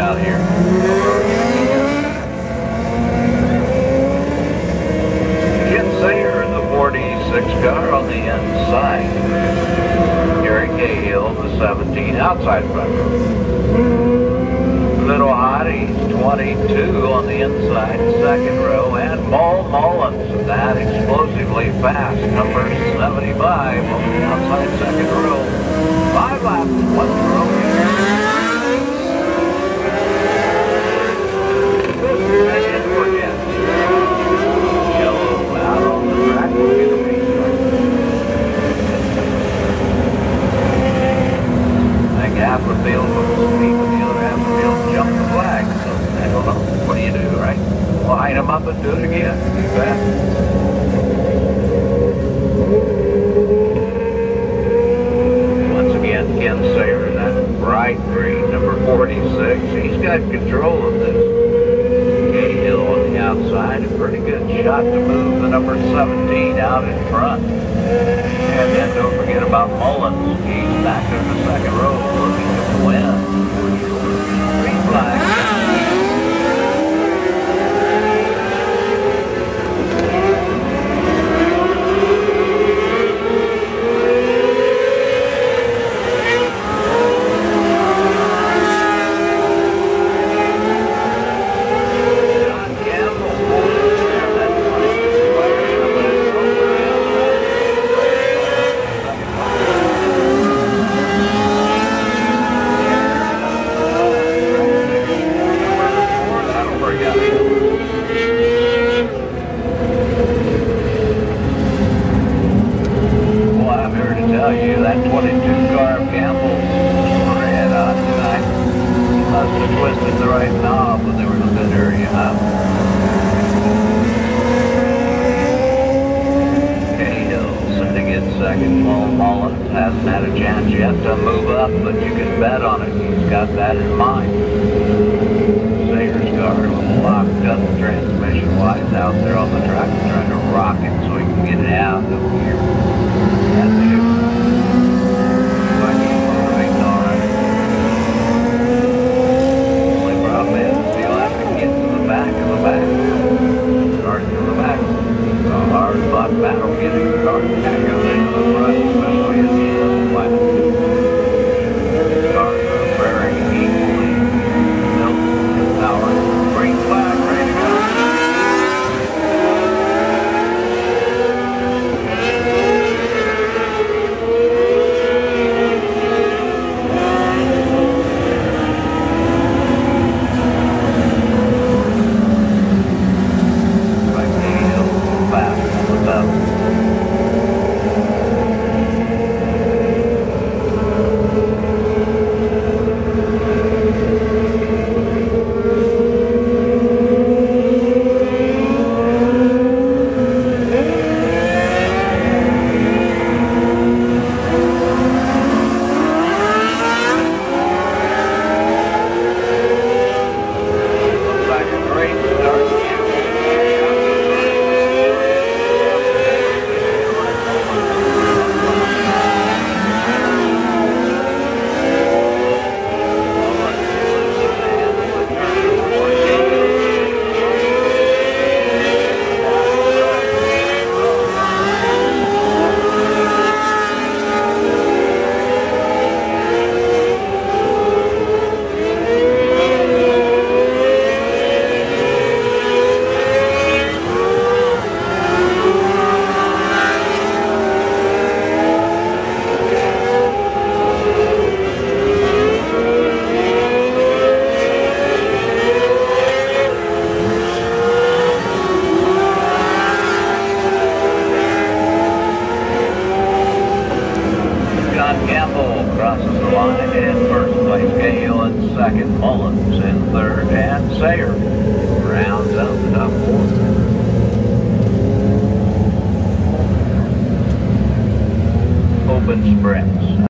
out here. Ken Sayer in the 46 car on the inside. Gary Cahill, the 17 outside front row. Little Hottie, 22 on the inside, second row, and Paul Mullins, that explosively fast, number 75 on the outside second row. 5 laps, 1 row. Second for Ken. Yellow out on the track, we'll get a restart. That half the field was speed, but the other half of the field jumped the flag. So I don't know. What do you do, right? Line them up and do it again. You bet. Once again, Ken Sayer, that bright green, number 46. He's got control of this. Cahill on the outside, a pretty good shot to move the number 17 out in front. And then don't forget about Mullins. He's back in the second row looking to win. Green flag. Second, Paul Mullins hasn't had a chance yet to move up, but you can bet on it. He's got that in mind. Sayer's car a little locked up transmission-wise out there on the track, trying to rock it so he can get it out of here. That's it. Like he's moving on it. Only problem is he'll have to get to the back of the back. Start from the back. A hard-fought battle getting the car back up in the front, especially at the end of the lap. Cars are bearing equally. Nelson and Power. Green flag, ready to go. Crosses the line in first place, Cahill in second, Mullins in third, and Sayer rounds out the top four. Open sprints.